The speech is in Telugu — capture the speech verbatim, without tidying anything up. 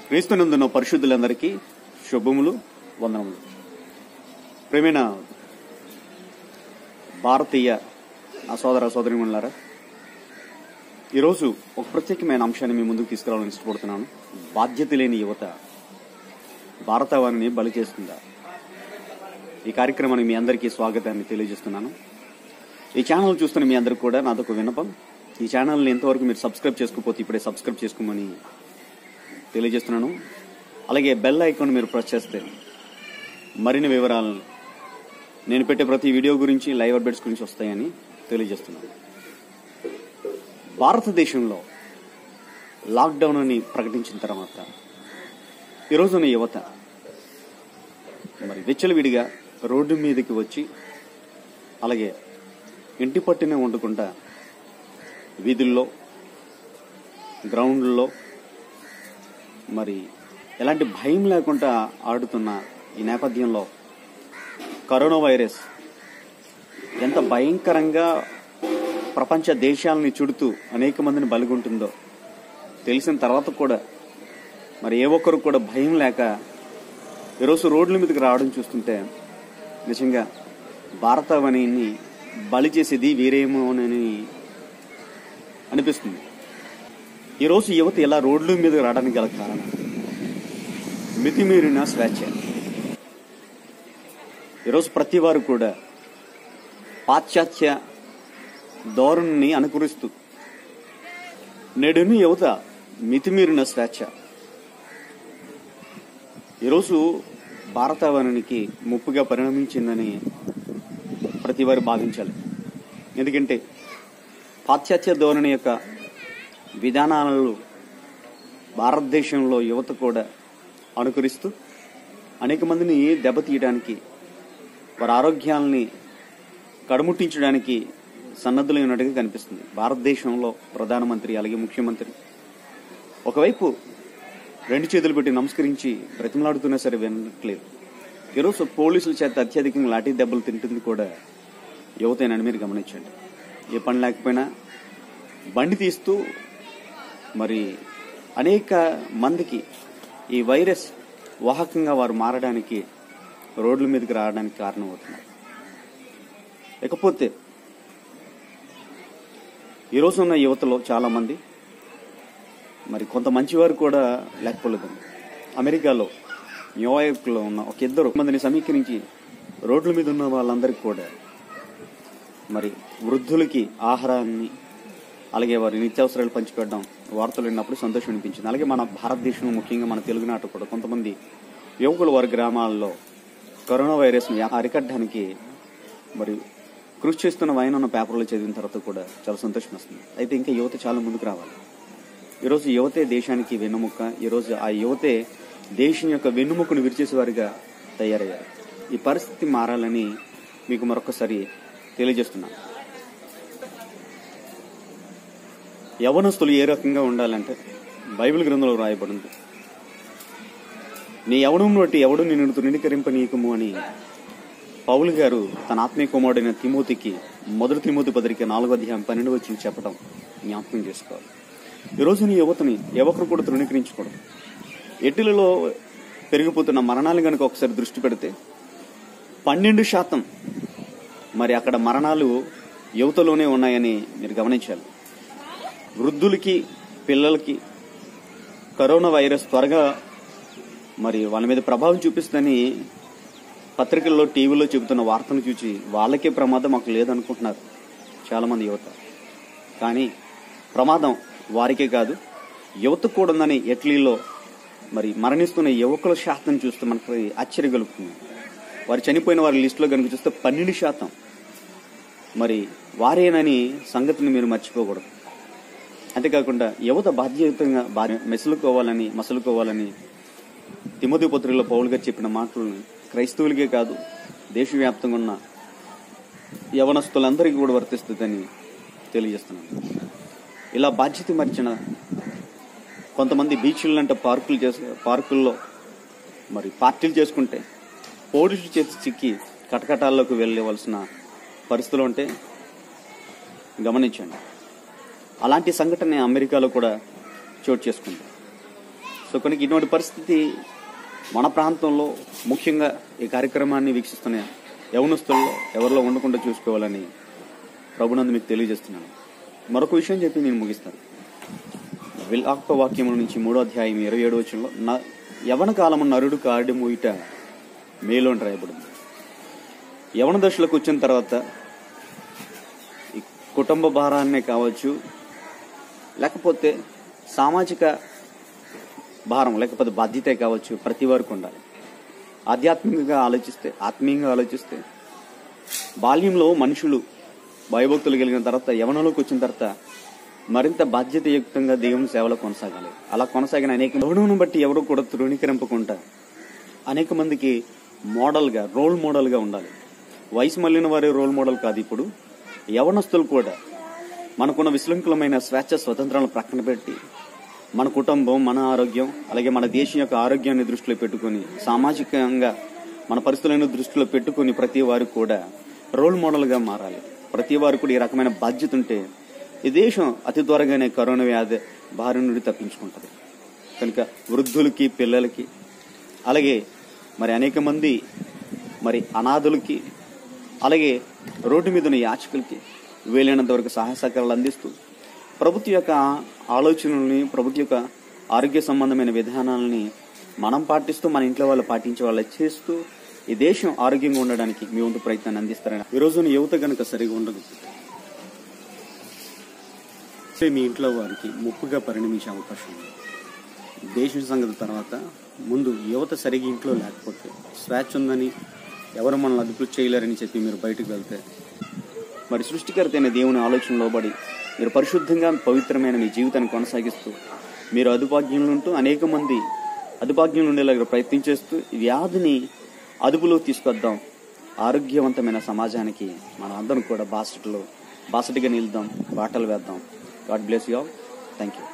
క్రీస్తునందున్న పరిశుద్ధులందరికీ శుభములు, వందనములు. ప్రేమైన భారతీయ సోదర సోదరీమణులారా, ఈరోజు ఒక ప్రత్యేకమైన అంశాన్ని మీ ముందుకు తీసుకురావాలని ఇష్టపడుతున్నాను. బాధ్యత లేని యువత భారతవాణిని బలి చేస్తుందా? ఈ కార్యక్రమానికి మీ అందరికీ స్వాగతాన్ని తెలియజేస్తున్నాను. ఈ ఛానల్ చూస్తున్న మీ అందరికీ కూడా నాదొక విన్నపం. ఈ ఛానల్ని ఎంతవరకు మీరు సబ్స్క్రైబ్ చేసుకోకపోతే ఇప్పుడే సబ్స్క్రైబ్ చేసుకోమని తెలియజేస్తున్నాను. అలాగే బెల్ ఐకాన్ మీరు ప్రెస్ చేస్తే మరిన్ని వివరాలను నేను పెట్టే ప్రతి వీడియో గురించి, లైవ్ అప్డేట్స్ గురించి వస్తాయని తెలియజేస్తున్నాను. భారతదేశంలో లాక్డౌన్ అని ప్రకటించిన తర్వాత ఈరోజున యువత మరి విచ్చలవిడిగా రోడ్డు మీదకి వచ్చి, అలాగే ఇంటి పట్టునే వండుకుంటా వీధుల్లో, గ్రౌండ్లో మరి ఎలాంటి భయం లేకుండా ఆడుతున్న ఈ నేపథ్యంలో కరోనా వైరస్ ఎంత భయంకరంగా ప్రపంచ దేశాలని చుడుతూ అనేక మందిని బలిగొంటుందో తెలిసిన తర్వాత కూడా మరి ఏ ఒక్కరు కూడా భయం లేక ఈరోజు రోడ్ల మీదకి రావడం చూస్తుంటే నిజంగా భారతవాణిని బలి చేసేది వేరేమోనని అనిపిస్తుంది. ఈరోజు యువత ఇలా రోడ్ల మీద రావడానికి గల కారణం మితిమీరిన స్వేచ్ఛ. ఈరోజు ప్రతి వారు కూడా పాశ్చాత్య ధోరణిని అనుకరిస్తూ నేడుని యువత మితిమీరిన స్వేచ్ఛ ఈరోజు భారతవాణికి ముప్పుగా పరిణమించిందని ప్రతి వారు భావించాలి. ఎందుకంటే పాశ్చాత్య ధోరణి యొక్క విధానాలను భారతదేశంలో యువత కూడా అనుకరిస్తూ అనేక మందిని దెబ్బతీయడానికి, వారి ఆరోగ్యాలని కడుముట్టించడానికి సన్నద్ధులై ఉన్నట్టుగా కనిపిస్తుంది. భారతదేశంలో ప్రధానమంత్రి అలాగే ముఖ్యమంత్రి ఒకవైపు రెండు చేతులు పెట్టి నమస్కరించి బ్రతిమలాడుతున్నా సరే వినట్లేదు. ఈరోజు పోలీసుల చేత అత్యధికంగా లాఠీ దెబ్బలు తింటుంది కూడా యువతేనని మీరు గమనించండి. ఏ పని లేకపోయినా బండి తీస్తూ మరి అనేక మందికి ఈ వైరస్ వాహకంగా వారు మారడానికి, రోడ్ల మీదకి రావడానికి కారణమవుతున్నారు. ఇకపోతే ఈరోజు ఉన్న యువతలో చాలా మంది మరి కొంత మంచివారు కూడా లేకపోలేదు. అమెరికాలో న్యూయార్క్లో ఉన్న ఒక ఇద్దరు మందిని సమీకరించి రోడ్ల మీద ఉన్న వాళ్ళందరికీ కూడా మరి వృద్ధులకి ఆహారాన్ని అలాగే వారి నిత్యావసరాలు పంచిపెట్టడం వార్తలు విన్నప్పుడు సంతోషం అనిపించింది. అలాగే మన భారతదేశంలో ముఖ్యంగా మన తెలుగునాట కూడా కొంతమంది యువకులు వారి గ్రామాల్లో కరోనా వైరస్ని అరికట్టడానికి మరి కృషి చేస్తున్న వైన్ ఉన్న పేపర్లో చదివిన తర్వాత కూడా చాలా సంతోషం వస్తుంది. అయితే ఇంకా యువత చాలా ముందుకు రావాలి. ఈరోజు యువతే దేశానికి వెన్నుముక్క. ఈరోజు ఆ యువతే దేశం యొక్క వెన్నుముక్కను విరిచేసే వారిగా తయారయ్యారు. ఈ పరిస్థితి మారాలని మీకు మరొకసారి తెలియజేస్తున్నాను. యవనస్తులు ఏ రకంగా ఉండాలంటే బైబిల్ గ్రంథంలో రాయబడింది, నీ యవనం బట్టి ఎవడు నిన్ను తృణీకరింపనీయకము అని పౌలు గారు తన ఆత్మీయ కుమారుడైన తిమోతికి మొదటి తిమోతి పత్రిక నాలుగో అధ్యాయం పన్నెండు వచ్చి చెప్పడం జ్ఞాపకం చేసుకోవాలి. ఈరోజు నీ యువతని ఎవరు కూడా తృణీకరించకూడదు. ఎటులలో పెరిగిపోతున్న మరణాలు కనుక ఒకసారి దృష్టి పెడితే పన్నెండు శాతం మరి అక్కడ మరణాలు యువతలోనే ఉన్నాయని మీరు గమనించాలి. వృద్ధులకి, పిల్లలకి కరోనా వైరస్ త్వరగా మరి వాళ్ళ మీద ప్రభావం చూపిస్తుందని పత్రికల్లో, టీవీలో చెబుతున్న వార్తను చూసి వాళ్ళకే ప్రమాదం మాకు లేదనుకుంటున్నారు చాలా మంది యువత. కానీ ప్రమాదం వారికే కాదు, యువతకు కూడా ఉందని ఇటలీలో మరి మరణిస్తున్న యువకుల శాతం చూస్తే మనకి ఆశ్చర్య కలుగుతుంది. వారు చనిపోయిన వారి లిస్టులో కనుక చూస్తే పన్నెండు శాతం మరి వారేనని సంగతిని మీరు మర్చిపోకూడదు. అంతేకాకుండా యువత బాధ్యతంగా మెసులుకోవాలని మసలుకోవాలని తిమోతి పత్రికలో పౌలు గారు చెప్పిన మాటలను క్రైస్తవులకే కాదు దేశవ్యాప్తంగా ఉన్న యవనస్తులందరికీ కూడా వర్తిస్తుందని తెలియజేస్తున్నాను. ఇలా బాధ్యత మర్చిన కొంతమంది బీచ్లంటే పార్కులు చేసు పార్కుల్లో మరి పార్టీలు చేసుకుంటే పోలీసులు చేసి చిక్కి కటకటాల్లోకి వెళ్ళవలసిన పరిస్థితులు ఉంటే గమనించండి. అలాంటి సంఘటన అమెరికాలో కూడా చోటు చేసుకుంది. సో కనుక ఇటువంటి పరిస్థితి మన ప్రాంతంలో ముఖ్యంగా ఈ కార్యక్రమాన్ని వీక్షిస్తున్న యవనస్తుల్లో ఎవరిలో ఉండకుండా చూసుకోవాలని ప్రభునందు మీకు తెలియజేస్తున్నాను. మరొక విషయం చెప్పి నేను ముగిస్తాను. విలాప వాక్యముల నుంచి మూడో అధ్యాయం ఇరవై ఏడు వచనంలో నా యవన కాలము నరుడు కాడి మూయిట మేలు అని రాయబడింది. యవన దశలోకి వచ్చిన తర్వాత ఈ కుటుంబ భారాన్నే కావచ్చు, లేకపోతే సామాజిక భారం లేకపోతే బాధ్యతే కావచ్చు, ప్రతి వారికి ఉండాలి. ఆధ్యాత్మికంగా ఆలోచిస్తే, ఆత్మీయంగా ఆలోచిస్తే బాల్యంలో మనుషులు భయభక్తులు కలిగిన తర్వాత యవనంలోకి వచ్చిన తర్వాత మరింత బాధ్యతయుక్తంగా దేవుని సేవలో కొనసాగాలి. అలా కొనసాగిన అనేక యవనం బట్టి ఎవరు కూడా తృణీకరింపకుండా అనేక మందికి మోడల్గా, రోల్ మోడల్గా ఉండాలి. వయసు మళ్ళిన వారి రోల్ మోడల్ కాదు. ఇప్పుడు యవనస్తులు కూడా మనకున్న విశృంఖలమైన స్వేచ్ఛ స్వతంత్రాలను ప్రక్కన పెట్టి మన కుటుంబం, మన ఆరోగ్యం, అలాగే మన దేశం యొక్క ఆరోగ్యాన్ని దృష్టిలో పెట్టుకుని, సామాజికంగా మన పరిస్థితులను దృష్టిలో పెట్టుకుని ప్రతి వారు కూడా రోల్ మోడల్గా మారాలి. ప్రతి వారు కూడా ఈ రకమైన బాధ్యత ఉంటే ఈ దేశం అతి త్వరగానే కరోనా వ్యాధి బారి నుండి తప్పించుకుంటుంది. కనుక వృద్ధులకి, పిల్లలకి, అలాగే మరి అనేక మంది మరి అనాథులకి, అలాగే రోడ్డు మీద ఉన్న యాచకులకి వీలైనంత వరకు సహాయ సహకారాలు అందిస్తూ ప్రభుత్వ యొక్క ఆలోచనల్ని, ప్రభుత్వ యొక్క ఆరోగ్య సంబంధమైన విధానాలని మనం పాటిస్తూ మన ఇంట్లో వాళ్ళు పాటించే వాళ్ళు చేస్తూ ఈ దేశం ఆరోగ్యంగా ఉండడానికి మీ వంతు ప్రయత్నాన్ని అందిస్తారని. ఈ రోజున యువత కనుక సరిగా ఉండదు, మీ ఇంట్లో వారికి ముప్పుగా పరిణమించే అవకాశం ఉంది. దేశం సంగతి తర్వాత ముందు యువత సరిగా ఇంట్లో లేకపోతే, స్వేచ్ఛ ఉందని ఎవరు మనల్ని అదుపు చేయలేరని చెప్పి మీరు బయటకు వెళ్తే, మరి సృష్టికర్త అయిన దేవుని ఆలోచనలో పడి మీరు పరిశుద్ధంగా పవిత్రమైన మీ జీవితాన్ని కొనసాగిస్తూ మీరు అదుపాజ్ఞంలో ఉంటూ అనేక మంది అదుపాజ్ఞంలో ఉండేలాగా ప్రయత్నం చేస్తూ వ్యాధిని అదుపులో తీసుకొద్దాం. ఆరోగ్యవంతమైన సమాజానికి మనం అందరం కూడా బాసటలో బాసటగా నిలుద్దాం, బాటలు వేద్దాం. God bless you all. Thank you.